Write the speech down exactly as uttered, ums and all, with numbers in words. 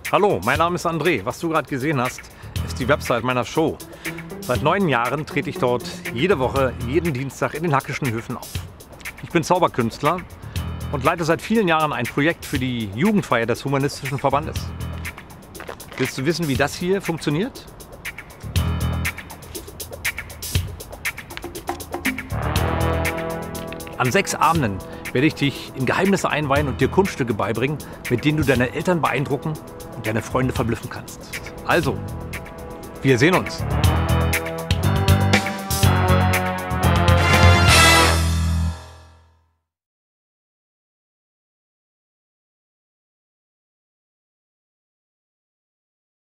Hallo, mein Name ist André. Was du gerade gesehen hast, ist die Website meiner Show. Seit neun Jahren trete ich dort jede Woche, jeden Dienstag in den Hackischen Höfen auf. Ich bin Zauberkünstler und leite seit vielen Jahren ein Projekt für die Jugendfeier des Humanistischen Verbandes. Willst du wissen, wie das hier funktioniert? An sechs Abenden werde ich dich in Geheimnisse einweihen und dir Kunststücke beibringen, mit denen du deine Eltern beeindrucken und deine Freunde verblüffen kannst. Also, wir sehen uns.